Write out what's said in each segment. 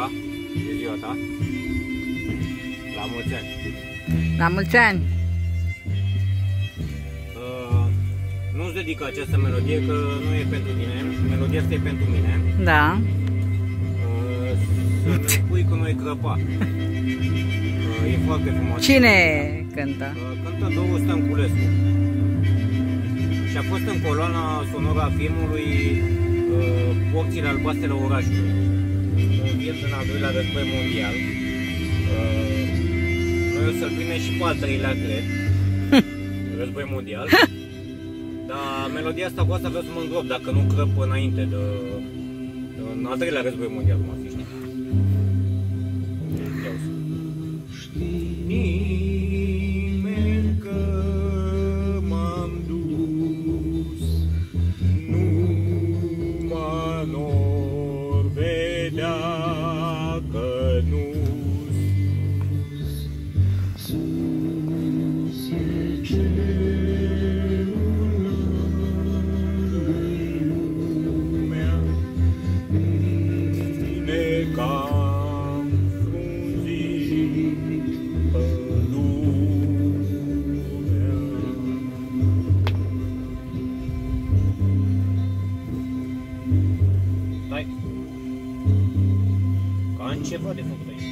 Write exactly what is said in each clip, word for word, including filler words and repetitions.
Clipa, de ziua ta. La mulți ani. La mulți ani. Uh, Nu-ți dedic această melodie, că nu e pentru tine. Melodia asta e pentru mine. Da. Uh, Să ne pui cu noi crăpa. Uh, E foarte frumos. Cine cântă? Uh, Cântă Doru Stănculescu. Și a fost în coloana sonoră a filmului uh, Porțile albastre la orașului. Un film din al doilea război mondial. Uh, Noi o să-l prindem și pe al treilea, cred. Război mondial. Dar melodia asta cu asta vreau să mă îngrop dacă nu crăp înainte de, de în al treilea război mondial, cum ar fi, știi? Ia uzi. Nimeni că m-am dus, numai n-or vedea că nu-s sus e cerul lumea, bine că-am frunzit pădurea. Stai! Că am ceva de făcut aici.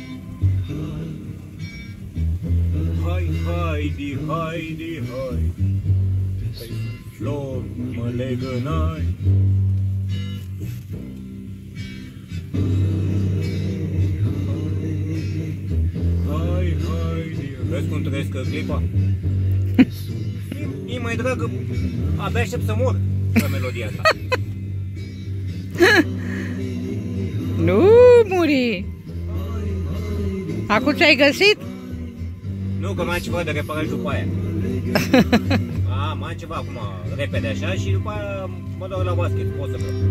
Hai, haidi, haidi, hai, hai, flori mă legănai. Hai, haidi, vezi cum trăiesc clipa? E mai dragă, abia aștept să mor la melodia asta. Nu muri! Acum ce-ai găsit? Nu, că mai am ceva de reparat după aia. A, mai am ceva acum, repede așa, și după aia mă dau la basket, pot să vreau.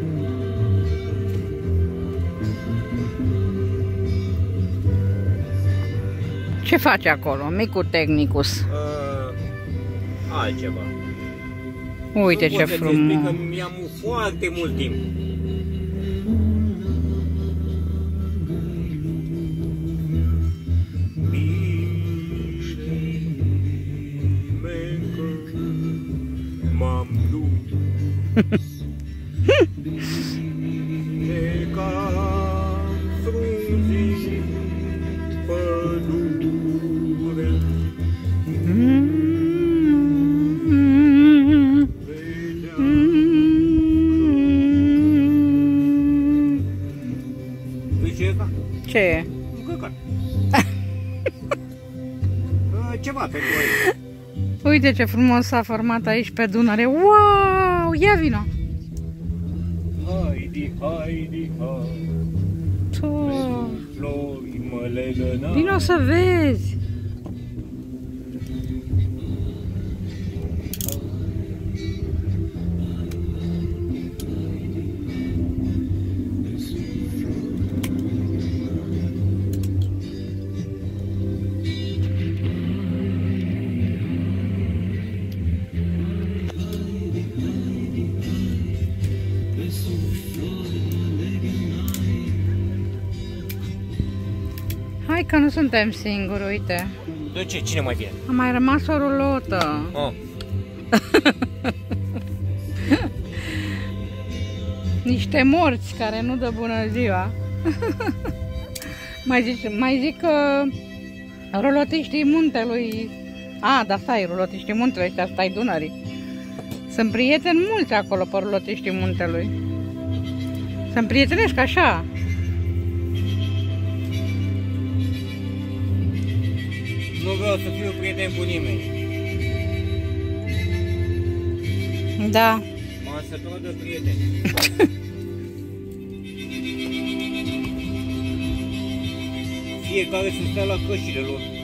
Ce faci acolo, micul Technicus? Uh, altceva. Uite Nu ce pot să-ți frumos! explic că mi-am foarte mult timp. M-am dus bine că-am frunzit pădurea, vedea. Păi ce e asta? Ce e? Un căcat. Ceva pentru voi. Uite ce frumos s-a format aici pe Dunăre. Wow! Ia vino! Haidi, haidi, hai, Tu. flori mă legănai. Vino să vezi! Hai că nu suntem singuri, uite. De ce? Cine mai vine? A mai rămas o rulotă. Oh. Niște morți care nu dă bună ziua. mai, zic, mai zic că rulotiștii muntelui... A, da, stai, rulotiștii muntelui ăștia, stai Dunării. Sunt prieteni mulți acolo pe rulotiștii muntelui. Sunt prietenesc așa. Nu vreau să fiu prieten cu nimeni. Da. M-am săturat de prieteni. Fiecare să stea la cășile lor.